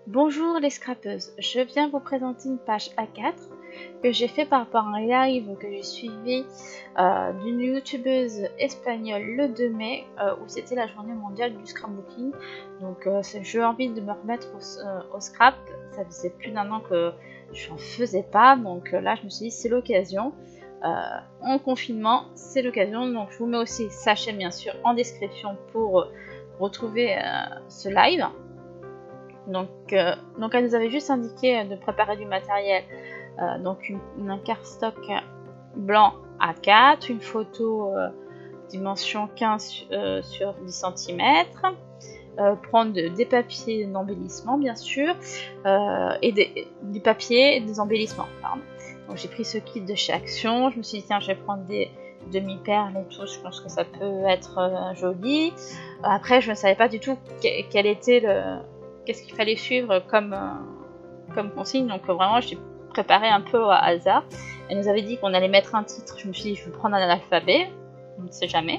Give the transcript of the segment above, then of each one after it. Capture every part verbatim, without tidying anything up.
Bonjour les scrapeuses, je viens vous présenter une page A quatre que j'ai fait par rapport à un live que j'ai suivi euh, d'une youtubeuse espagnole le deux mai euh, où c'était la journée mondiale du scrapbooking. Donc euh, j'ai envie de me remettre au, euh, au scrap, ça faisait plus d'un an que je n'en faisais pas, donc euh, là je me suis dit c'est l'occasion. Euh, en confinement, c'est l'occasion, donc je vous mets aussi sa chaîne bien sûr en description pour euh, retrouver euh, ce live. Donc, euh, donc elle nous avait juste indiqué de préparer du matériel, euh, donc une, un cardstock blanc A quatre, une photo euh, dimension quinze euh, sur dix centimètres, euh, prendre de, des papiers d'embellissement bien sûr, euh, et des, des papiers des embellissements, pardon. Donc j'ai pris ce kit de chez Action, je me suis dit tiens je vais prendre des demi-perles et tout, je pense que ça peut être euh, joli. Après je ne savais pas du tout que, quel était le... qu'est-ce qu'il fallait suivre comme, euh, comme consigne, donc euh, vraiment j'ai préparé un peu au hasard. Elle nous avait dit qu'on allait mettre un titre, je me suis dit je vais prendre un alphabet, on ne sait jamais.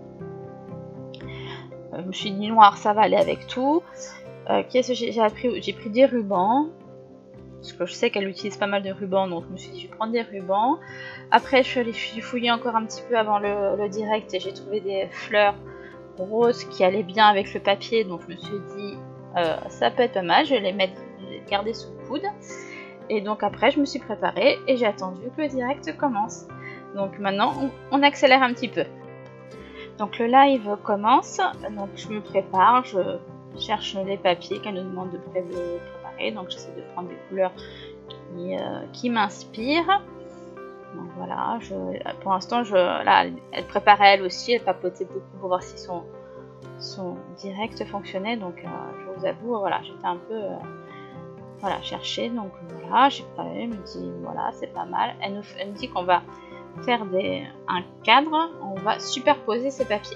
Euh, je me suis dit noir ça va aller avec tout. Euh, Qu'est-ce que j'ai appris? J'ai pris des rubans, parce que je sais qu'elle utilise pas mal de rubans, donc je me suis dit je vais prendre des rubans. Après je suis allée fouiller encore un petit peu avant le, le direct et j'ai trouvé des fleurs roses qui allaient bien avec le papier, donc je me suis dit Euh, ça peut être pas mal, je vais les mettre, les garder sous le coude. Et donc après je me suis préparée et j'ai attendu que le direct commence. Donc maintenant on, on accélère un petit peu. Donc le live commence, donc je me prépare, je cherche les papiers qu'elle nous demande de préparer. Donc j'essaie de prendre des couleurs qui, euh, qui m'inspirent. Donc voilà, je, pour l'instant je, là elle préparait elle aussi, elle papotait beaucoup pour voir si son son direct fonctionnait, donc euh, je vous avoue voilà j'étais un peu euh, voilà chercher, donc voilà j'ai préparé, elle me dit voilà c'est pas mal, elle nous, elle nous dit qu'on va faire des, un cadre, on va superposer ces papiers.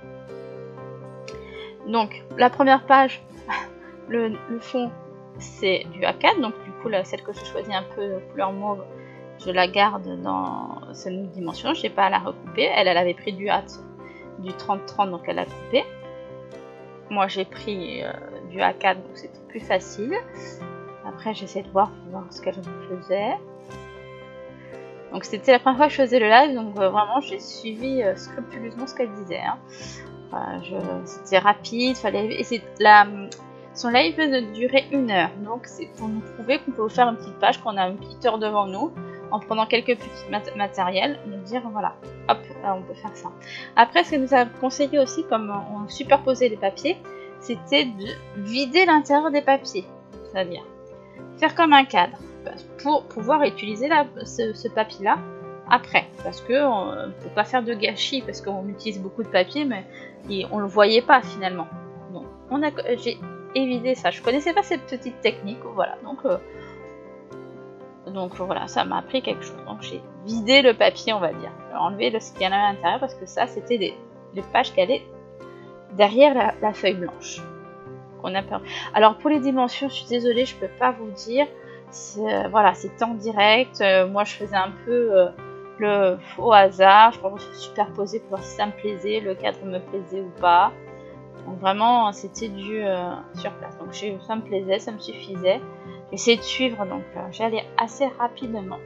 Donc la première page, le, le fond c'est du A quatre, donc du coup là, celle que je choisis un peu couleur mauve, je la garde dans cette même dimension, je n'ai pas à la recouper. Elle, elle avait pris du hâte du trente trente, donc elle a coupé. Moi j'ai pris euh, du A quatre, donc c'était plus facile. Après j'essaie de voir, voir ce qu'elle faisait. Donc c'était la première fois que je faisais le live, donc euh, vraiment j'ai suivi euh, scrupuleusement ce qu'elle disait. Hein. Enfin, c'était rapide, fallait et la, son live de durer une heure, donc c'est pour nous prouver qu'on peut faire une petite page, qu'on a une petite heure devant nous, en prenant quelques petits mat matériels, nous dire voilà, hop, là on peut faire ça. Après, ce qu'elle nous a conseillé aussi, comme on superposait les papiers, c'était de vider l'intérieur des papiers, c'est-à-dire faire comme un cadre pour pouvoir utiliser la, ce, ce papier-là après, parce que on ne peut pas faire de gâchis, parce qu'on utilise beaucoup de papier, mais et on le voyait pas finalement. Donc, on a, j'ai évidé ça. Je connaissais pas cette petite technique, voilà. Donc, euh, donc voilà, ça m'a appris quelque chose. Donc j'ai vidé le papier, on va dire. J'ai enlevé le, ce qu'il y en avait à l'intérieur, parce que ça, c'était des, des pages qui allaient derrière la, la feuille blanche. On a peur. Alors pour les dimensions, je suis désolée, je peux pas vous dire. Euh, voilà, c'était en direct. Euh, moi, je faisais un peu euh, le au hasard. Je pense superposer pour voir si ça me plaisait, le cadre me plaisait ou pas. Donc vraiment, c'était du euh, sur place. Donc ça me plaisait, ça me suffisait. J'essayais de suivre, donc euh, j'allais assez rapidement.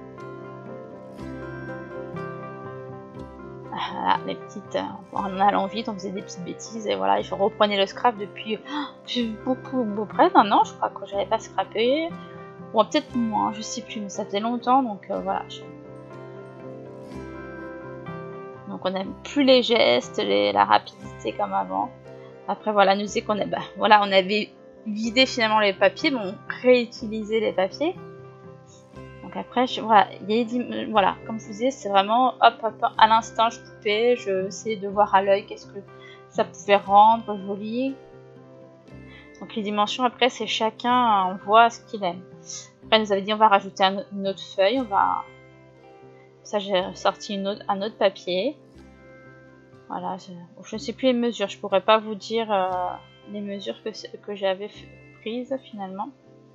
Voilà, les petites, euh, en allant vite, on faisait des petites bêtises et voilà, je reprenais le scrap depuis oh, beaucoup, beaucoup près d'un an, je crois que j'avais pas scrappé. Bon, peut-être moins, je sais plus, mais ça faisait longtemps, donc euh, voilà. Je... Donc on n'aime plus les gestes, les, la rapidité comme avant. Après voilà, nous disait qu'on a, bah, voilà, on avait vidé finalement les papiers, mais on réutilisait les papiers. Donc après, je, voilà, il y a, voilà, comme je vous disais, c'est vraiment hop, hop, hop, à l'instant, je coupais, je essayais de voir à l'œil qu'est-ce que ça pouvait rendre joli. Donc les dimensions, après, c'est chacun, on voit ce qu'il aime. Après, elle nous avait dit on va rajouter un, une autre feuille, on va... Ça, j'ai sorti une autre, un autre papier. Voilà, je ne sais plus les mesures, je pourrais pas vous dire euh, les mesures que, que j'avais prises finalement.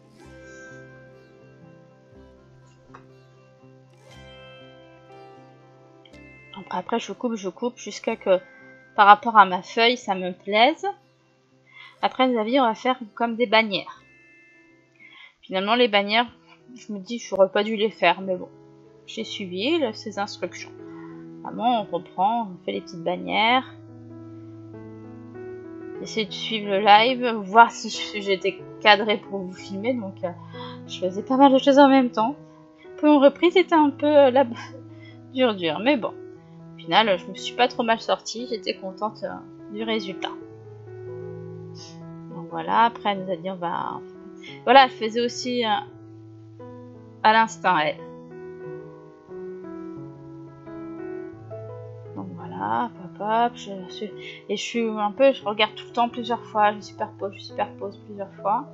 Après, après, je coupe, je coupe jusqu'à que par rapport à ma feuille, ça me plaise. Après, nous avions, on va faire comme des bannières. Finalement, les bannières, je me dis, j'aurais pas dû les faire, mais bon, j'ai suivi ces instructions. Vraiment, on reprend, on fait les petites bannières. J'essaie de suivre le live, voir si j'étais cadrée pour vous filmer, donc euh, je faisais pas mal de choses en même temps. Pour une reprise, c'était un peu euh, là, dur dur, mais bon. Au final, je me suis pas trop mal sortie, j'étais contente euh, du résultat. Donc voilà, après elle nous a dit on va... Voilà, elle faisait aussi euh, à l'instinct, elle. Donc voilà, hop, hop, je suis... Et je suis un peu, je regarde tout le temps plusieurs fois, je superpose, je superpose plusieurs fois.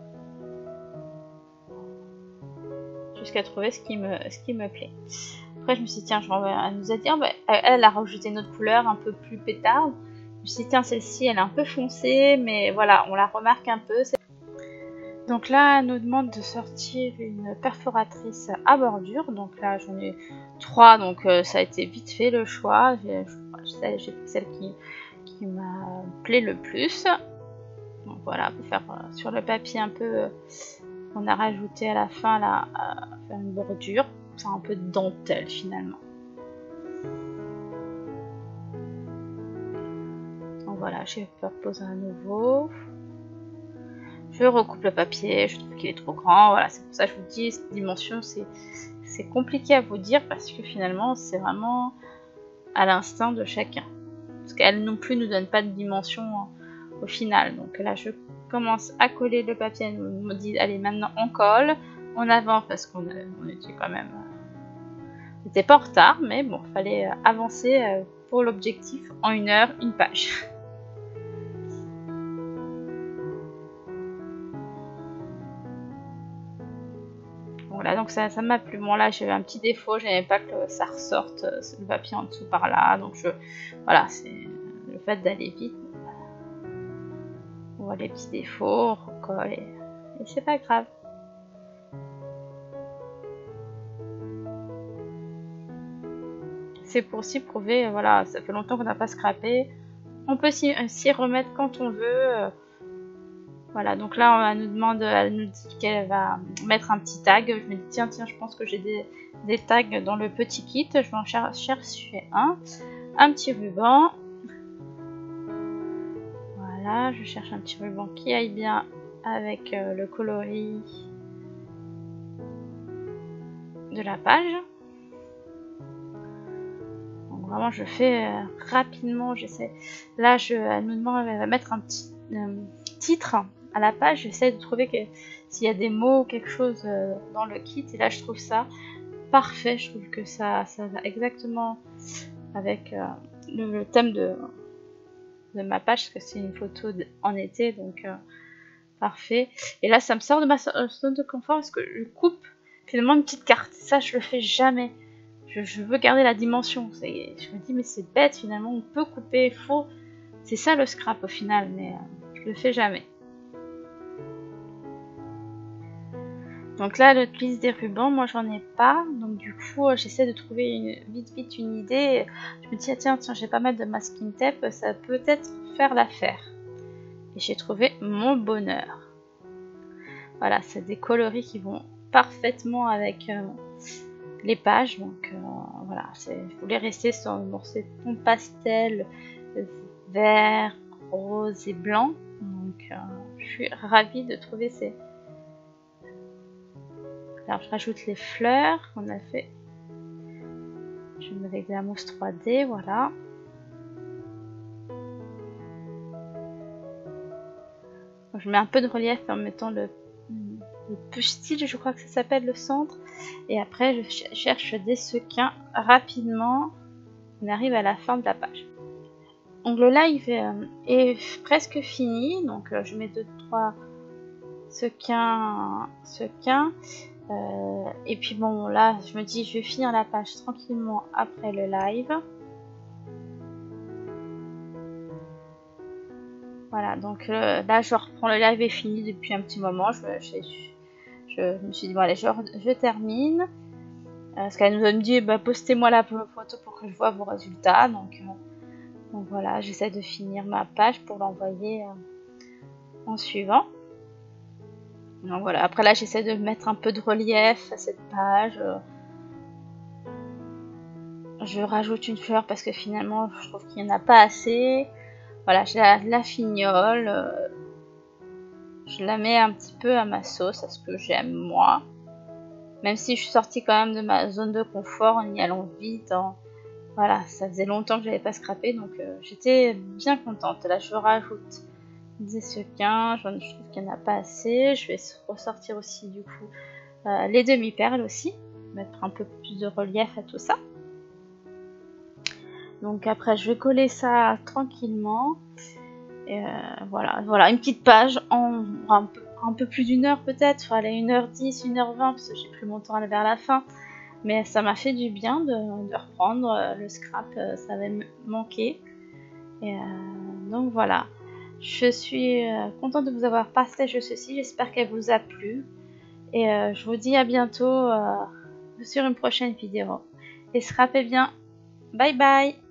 Jusqu'à trouver ce qui me, ce qui me plaît. Après, je me suis dit, tiens, je elle nous a dit, oh, bah, elle a rajouté une autre couleur un peu plus pétarde. Je me suis dit, tiens, celle-ci, elle est un peu foncée, mais voilà, on la remarque un peu. Donc là, elle nous demande de sortir une perforatrice à bordure. Donc là, j'en ai trois, donc euh, ça a été vite fait le choix. J'ai pris celle qui, qui m'a plu le plus. Donc voilà, pour faire euh, sur le papier un peu... Euh, on a rajouté à la fin là, euh, faire une bordure. C'est un peu de dentelle finalement. Donc voilà, je vais poser à nouveau. Je recoupe le papier, je trouve qu'il est trop grand. Voilà, c'est pour ça que je vous dis, cette dimension, c'est compliqué à vous dire parce que finalement, c'est vraiment à l'instinct de chacun. Parce qu'elle non plus ne nous donne pas de dimension au final. Donc là, je commence à coller le papier. Elle me dit, allez, maintenant on colle. On avance parce qu'on on était quand même... On n'était pas en retard, mais bon, il fallait avancer pour l'objectif en une heure, une page. Voilà, donc ça m'a plu. Bon, là, j'avais un petit défaut, je n'aimais pas que ça ressorte le papier en dessous par là. Donc, je, voilà, c'est le fait d'aller vite. On voit les petits défauts, on recolle et, et c'est pas grave. C'est pour s'y prouver, voilà, ça fait longtemps qu'on n'a pas scrappé. On peut s'y remettre quand on veut. Voilà, donc là, elle nous demande, elle nous dit qu'elle va mettre un petit tag. Je me dis, tiens, tiens, je pense que j'ai des, des tags dans le petit kit. Je vais en chercher un. Un petit ruban. Voilà, je cherche un petit ruban qui aille bien avec euh, le coloris de la page. Donc vraiment, je fais euh, rapidement, j'essaie. Là, je, elle nous demande, elle va mettre un petit euh, titre à la page. J'essaie de trouver que s'il y a des mots ou quelque chose euh, dans le kit. Et là, je trouve ça parfait. Je trouve que ça, ça va exactement avec euh, le, le thème de... de ma page, parce que c'est une photo en été, donc euh, parfait. Et là, ça me sort de ma zone de confort parce que je coupe finalement une petite carte. Ça, je le fais jamais. Je, je veux garder la dimension. Je me dis, mais c'est bête finalement, on peut couper, il faut. C'est ça le scrap au final, mais euh, je le fais jamais. Donc là, j'utilise des rubans, moi j'en ai pas, donc du coup j'essaie de trouver une, vite vite une idée. Je me dis ah, tiens tiens j'ai pas mal de masking tape, ça peut peut-être faire l'affaire. Et j'ai trouvé mon bonheur. Voilà, c'est des coloris qui vont parfaitement avec euh, les pages, donc euh, voilà, je voulais rester sur ces tons pastel, vert, rose et blanc, donc euh, je suis ravie de trouver ces... Alors je rajoute les fleurs qu'on a fait. Je mets avec de la mousse trois D, voilà. Donc, je mets un peu de relief en mettant le, le push-stitch, je crois que ça s'appelle le centre. Et après je cherche des sequins rapidement. On arrive à la fin de la page. Donc le live est, euh, est presque fini. Donc euh, je mets deux trois sequins. sequins. Euh, et puis bon là je me dis je vais finir la page tranquillement après le live. Voilà, donc euh, là je reprends, le live est fini depuis un petit moment. Je, je, je, je me suis dit bon allez je, je termine. Euh, parce qu'elle nous a dit bah, postez-moi la photo pour que je vois vos résultats. Donc, euh, donc voilà, j'essaie de finir ma page pour l'envoyer euh, en suivant. Donc voilà, après là j'essaie de mettre un peu de relief à cette page. Je rajoute une fleur parce que finalement je trouve qu'il n'y en a pas assez. Voilà, je la, la fignole. Euh, je la mets un petit peu à ma sauce, à ce que j'aime moi. Même si je suis sortie quand même de ma zone de confort en y allant vite. En... Voilà, ça faisait longtemps que je n'avais pas scrappé, donc euh, j'étais bien contente. Là je rajoute des sequins, je trouve qu'il n'y en a pas assez. Je vais ressortir aussi du coup euh, les demi-perles aussi. Mettre un peu plus de relief à tout ça. Donc après je vais coller ça tranquillement. Et euh, voilà, voilà, une petite page en un peu, un peu plus d'une heure peut-être. Enfin, elle est une heure dix, une heure vingt parce que j'ai pris mon temps vers la fin. Mais ça m'a fait du bien de, de reprendre le scrap, ça avait manqué. Et euh, donc voilà, je suis euh, contente de vous avoir partagé ceci. J'espère qu'elle vous a plu. Et euh, je vous dis à bientôt euh, sur une prochaine vidéo. Et scrapez bien. Bye bye.